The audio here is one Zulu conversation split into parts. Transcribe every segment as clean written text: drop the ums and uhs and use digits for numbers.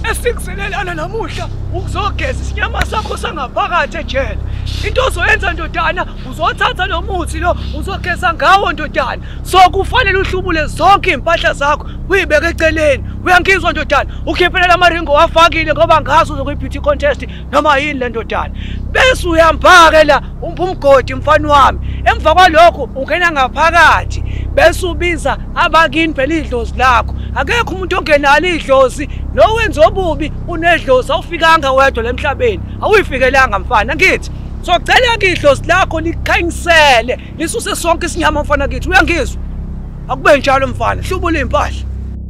esikuselelana namuhla ukuzogeza isinyama sakho sangaphakathi ejele. Into ozoyenza ndodana uzothatha lo muthi lo uzogeza ngawo ndodana. So kufanele uhlubule zonke impahla zakho uyibeke eceleni. Uyangizwa ndodana? Ukhiphela lamaringo wafakile ngoba ngazi uzokwi beauty contest noma yini le ndodana. Bese uyambhaka la umgodi mfana wami. Emva kwalokho ungena ngaphakathi bese ubiza abakini phela idlozi lakho. Akekho umuntu ongenala idlozi lo wenza obubi unedlozi awufikanga wedwa lemhlabeni. Awuyifikelanga mfana ngithi. So kucela ke idlozi lakho likhanyisele lisuse sonke isinyama mfana kithi. Uyangizwa? Akube njalo mfana, hlubula impahla.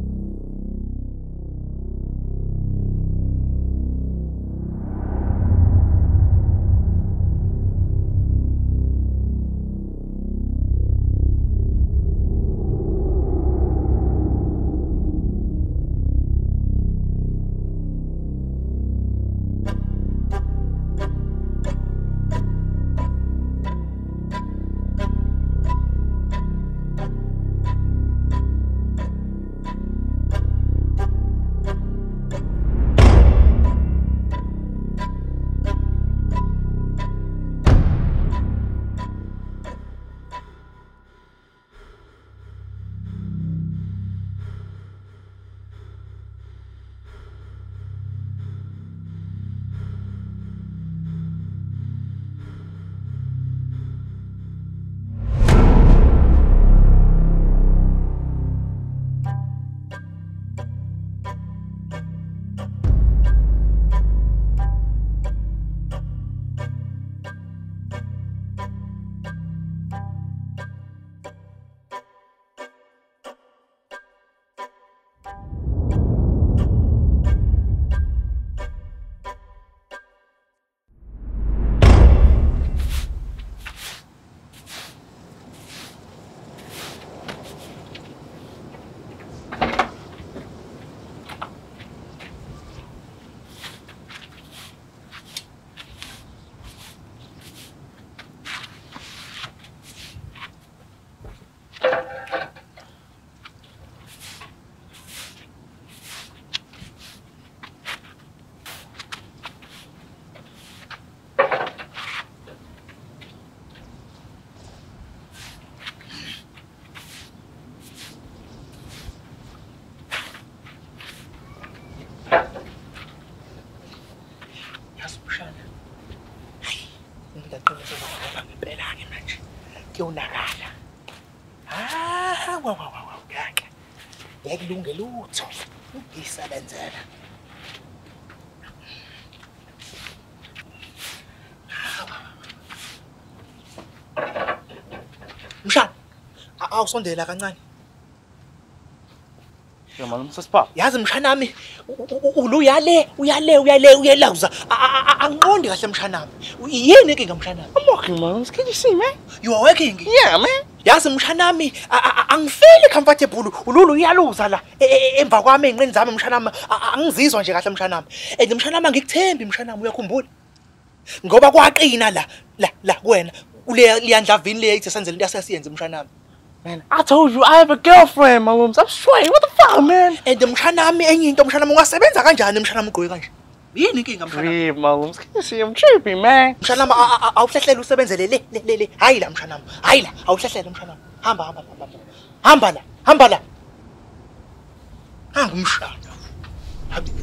Unakala. Wow. Ngeke. Yakulungela utho. Ngisebenzela. Mshana, awusondela kancane. Yama umsasipha. Yazi mshanami, uyalauza. Angiqondi kahle mshanami. Yini inkinga mshanami? I'm working, man. Can you see me? You are working? Yeah, man. Yazi mshanami, angifeli comfortable. Ululu uyaluza la. Emva kwami enqini zami mshanami, angizizwa nje kahle mshanami. And mshanami ngikuthembi mshanami uyakhumbula? Ngoba kwaqina la kuwena. Liyandlavini leyithi senzele into asesiyenze mshanami. Man, I told you I have a girlfriend, my moms. I'm straight. What the fuck, man? And mshanami enye into mshanami ungasebenza kanjani mshanami ugqoke kanje? Yini inkinga mshanami? Breathe, my moms. Can you see I'm tripping, man? Mshanami awuhlehlela usebenzele le. Hayi la mshanami. Hayi la, awuhlehlela mshanami. Hamba la. Hamba mshana. Habi.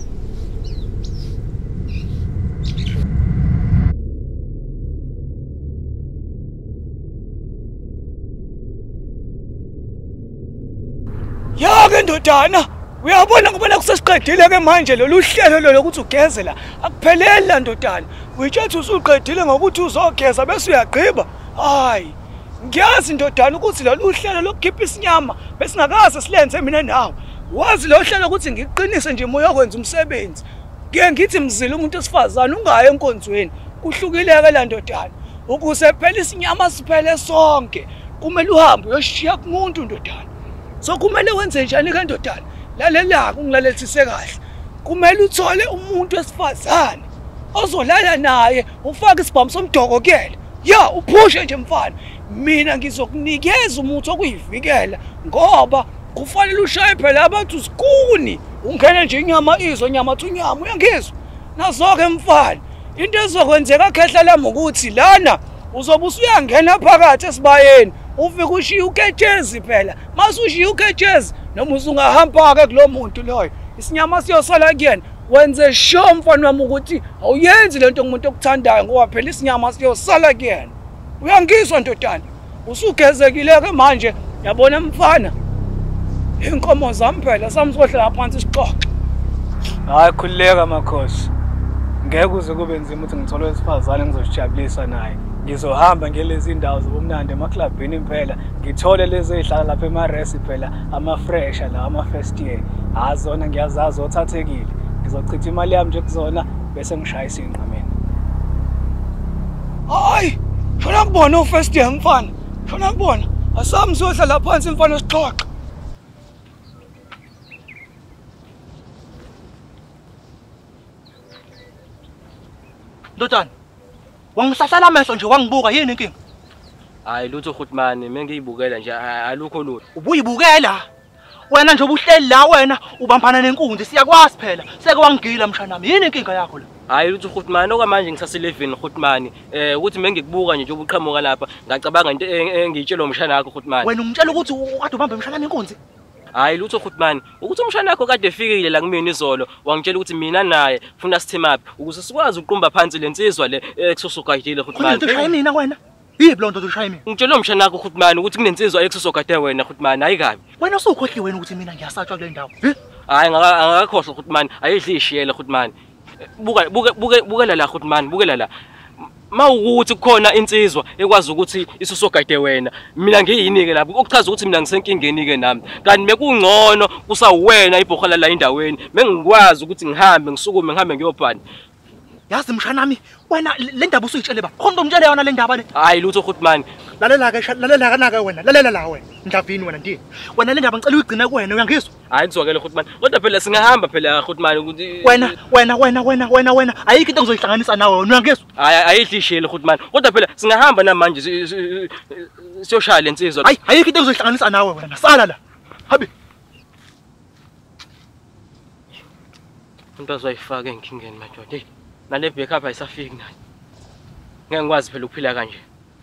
Yake ndodana, uyabona ngoba kusesiqedile ke manje lolu hlelo lo lokuthi ugeze la. Akupheleli la ndodana. Uyitshatha usuqedile ngokuthi uzogeza bese uyagqiba. Hayi. Ngiyazi ndodana ukuthi lolu hlelo lokukhipha isinyama besingakaze silenze mina nawe. Wazi lo hlelo ukuthi ngiqinise nje moya kwenza umsebenzi. Ngeke ngithi mzila umuntu esifazana ungaye enkonzweni. Kuhlukile ke la ndodana. Ukuze phela isinyama siphele sonke. Kumele uhambe uyoshiya kumuntu ndodana. So kumele wenze njani ke ndodana? Lalela ungilalelisise kahle. Kumele uthole umuntu wesifazane ozolala naye ufake isibhamu somdokokela. Ya uphushe nje mfana. Mina ngizokunikeza umuthi okuyivikela ngoba kufanele ushaye phela abantu sikuni ungene nje inyama izwe nyama thunyama uyangizwa nazo-ke mfana into ezokwenzeka khehla lami ukuthi lana uzobe usuyangena phakathi esibayeni ufike ushiye uketshezi phela mase ushiye uketshezi noma usungahamba-ke kulo muntu loyo isinyama siyosala kuyena wenze sure mfana wami ukuthi awuyenzi lento ngumuntu okuthandayo ngoba phela isinyama siyosala kuyena uyangizwa ndodana usugezekile-ke manje yabona mfana inkomo zami phela sami sohlala phansi sixoxe hayi khululeka makhosi ngeke uze kube nzima ukuthi ngithole owesifazane ngizojabulisa naye ngizohamba ngelezi indawo zobumnandi emaklabhini impela ngithole lezi ey'hlala lapha emaresi phela ama-fresha la ama-first year zona ngiyazazi othathekile ngizochitha imali yami nje kuzona bese ngishayisa iy'nqameni hayi shona kubona u-first year mfana shona kubona asami siyohlala phansi mfana sixoxe ndodana wangihlahlela amehlo nje wangibuka yini inkinga hayi lutho khutmani mengiyibukela nje alukho lutho ubuyibukela wena nje ubuhleli la wena ubambana nenkunzi siyakwazi phela seke wangigila mshanami yini inkinga yakho la hayi lutho khutmani okwamanje ngisase11 khutmani ukuthi mengikubuka nje ubuqhamuka lapha ngacabanga into engiyitshelo umshana wakho khutmani wena umtshela ukuthi ukade ubambe umshanami inkunzi hayi lutho khutmani ukuthi umshana wakho kade efikile la kumina izolo wangitshela ukuthi mina naye ufuna sithemaphi ukuze sikwazi uqumba phansi lensizwa le ekususogayidile khutmani ushaye mina wena yipi lo nto ushaye mina ngitshela umshana wakho khutmani ukuthi kunensizwa ekususogade wena khutmani hayi kabi wena usukhohliwe wena ukuthi mina ngiyasatshwa kule ndawo hayi angakakhohlwa khutmani ayidli ishiyela khutmani bukela la khutmani bukela la mawukuthi kukhona insizwa ekwazi ukuthi isusogade wena mina ngiyini-ke lapho okuchaza ukuthi mina ngisenkingeni-ke nami kanti bekungcono kusawuwena ibhohala la endaweni mengikwazi ukuthi ngihambe ngisukume ngihambe ngiyobhani yazi mshanami wena le ndaba usuyitshele ba khona umtshele yona le ndaba le hayi lutho khutmani lalela kanake wena lalela la wena ndavini wena ndini wena le ndaba ngicela uyigcine kuwena uyangizwa hayi ngizwakele khutmani kodwa phela singahamba phela khutmani ukuthi wena ayikho into engizoyihlanganisa nawe wena uyangizwa hayi ayidli ishiyele khutmani kodwa phela singahamba namanje siyoshaya lensizwa hayi ayikho into engizoyihlanganisa nawe wena sala la habi umuntu azoyifaka enkingeni madoda hey nale backup ayisafiki nayo ngeke ngikwazi phela ukuphila kanje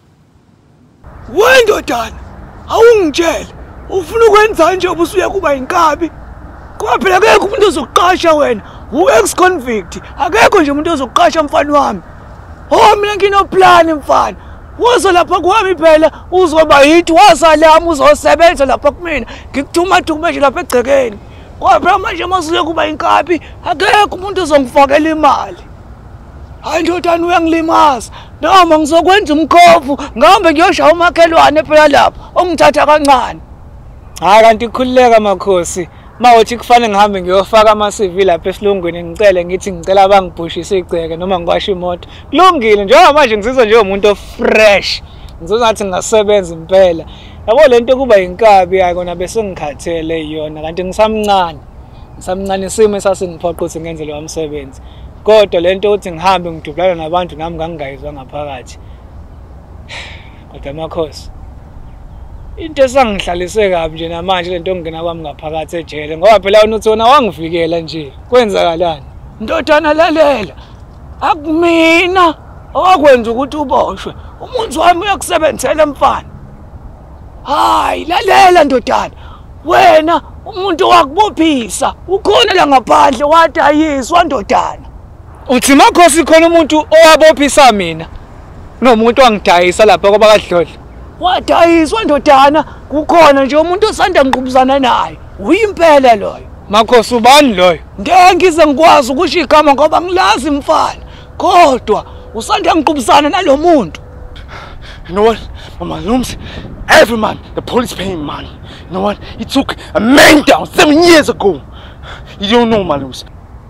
wendodana awungitshela ufuna ukwenza nje obusuya kuba inkabi ngoba phela akekho umuntu ozokuqasha wena u-ex convict akekho nje umuntu ozokuqasha mfana wami mina nginoplan mfana woza lapha kwami phela uzoba yithi wasalami uzosebenza lapha kumina ngikuthuma nje lapha egcekeni ngoba phela manje masuye kuba inkabi akekho umuntu ozongifakela imali hayi ndodana uyangilimaza noma ngizokwenza umkhofu ngihambe ngiyoshaya umakhelwane phela lapha ongithatha kancane hayi kanti khululeka makhosi mawuthi kufanele ngihambe ngiyofaka ama-CV lapha esilungwini ngicele ngithi ngicela abangibhushise igceke noma ngiwashe imoto kulungile njengoba manje ngizizwa njengomuntu ofresh ngizizwa ngathi ngingasebenza impela yabo le nto kuba yinkabi hayi kona bese ngikhathele iyona kanti ngisamncane isimo esasingiphoqa ukuthi ngenze lowo msebenzi kodwa le nto ukuthi ngihambe ngidubulana nabantu nami ngangingayizwa ngaphakathi kodwa makhosi into esangihlalise kabi nje namanje lento ngingena kwami ngaphakathi ejele ngoba phela unothi wona wangivikela nje kwenzakalani ndodana lalela akumina owakwenza ukuthi uboshwe umuntu wami uyakusebenzela mfana hayi lalela ndodana wena umuntu wakubophisa ukhona la ngaphandle wadayiswa ndodana uthi makhosi khona umuntu owabophisa mina nomuntu wangidayisa lapha kwaba kadlodla wadayiswa ndodana kukhona nje umuntu osanda ngiqhubuzana naye uyimpela loyo makhosi ubani loyo ngeke ngize ngikwazi ukusho igama ngoba ngilazi mfana kodwa usanda ngiqhubuzana nalo muntu you know what mama Looms every man the police paying money you know what he took a man down 7 years ago you don't know Malums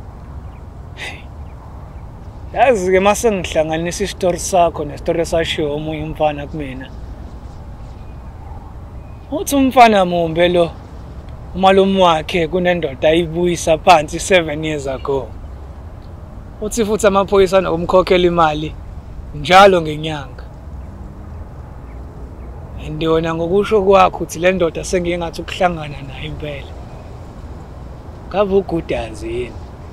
yazi-ke mase ngihlanganisa isitori sakho nesitori esashiwo omunye umfana kumina uthi umfana mumbe lo umalume wakhe kunendoda ayibuyisa phansi 7 years ago uthi futhi amaphoyisa nokumkhokhela imali njalo ngenyanga andiyona ngokusho kwakho uthi le ndoda sengiyengathi ukuhlangana nayo impela Ngabe ugudazi yini?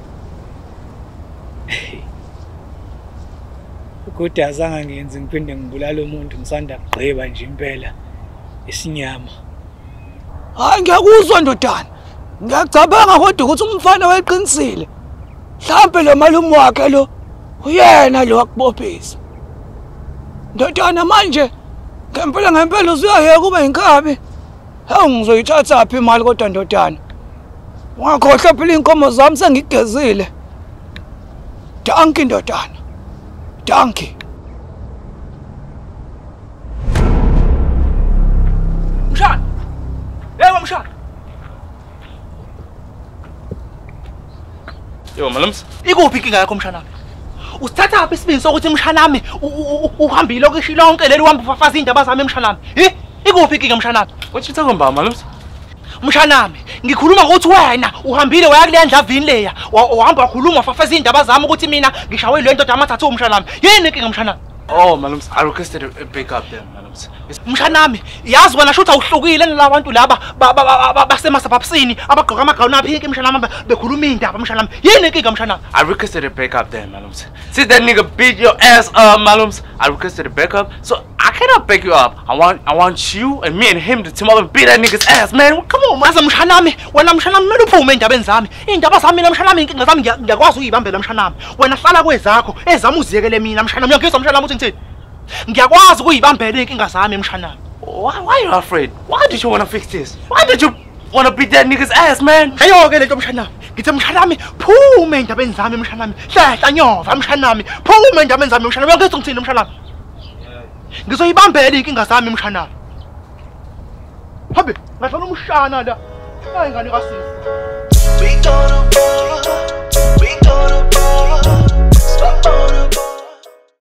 Ugudazi angangenzi ngiphinde ngibulala umuntu ngisanda kugqiba nje impela isinyama. Hayi ngiyakuzwa ndodana. Ngiyacabanga kodwa ukuthi umfana weqinisile. Mhlambe lo malume wakhe lo uyena lo wakubophisa. Ndodana manje ngempela uzuyaheka kube inkabi. Hawu ngizoyithatha phi imali kodwa ndodana. Ungakhohlwa phela inkomo zami sengigezile. Danki ndodana. Danki. Mshana. Yebo mshana. Yo malums, Ikuphi inkinga yakho mshana? Usithatha phi isibindi sokuthi mshanami uhambile okisho lonke leli uhamba ufafaza indaba zami mshanami? Ikuphi inkinga mshanami? what you talking about malums? Mshanami, ngikhuluma ngokuthi wena uhambile waya kule ndlavini leya, uhamba wakhuluma ufafaza indaba zami ukuthi mina ngishawe le ndoda amathathu mshanami. Yini inkinga mshanami? Oh malums, I requested a backup there malums. Mshanami, yazi wena shutha uhlukile nalabantu laba basemasabhabsini abagqoka amagawuni aphinki mshanami bekhuluma indaba mshanami. Yini inkinga mshanami? I requested a backup there malums. See that nigga beat your ass up malums. I requested a backup, so I cannot back you up. I want you and me and him to team up and beat that nigga's ass, man. Come on, man. Maza mshanami, wena mshanami mele uphume endabeni zami. Indaba zami mina mshanami inkinga zami ngiyakwazi ukuyibambela mshanami. Wena hlala kwezakho, ezami uziyekele mina mshanami. Uyangizwa mshanami uthi ngithini? Ngiyakwazi ukuyibambela inkinga zami mshanami. Why are you afraid? Why did you want to fix this? Why did you want to beat that nigga's ass, man? Ayo-ke lento mshanami. Ngithi mshanami phume endabeni zami mshanami. Hlehla nyova mshanami. Phume endabeni zami mshanami. Uyangizwa ngithini mshanami? Ngizoyibambela inkinga zami mshanami. Habe, ngahlala umshana la. Hayi ngane kasisi.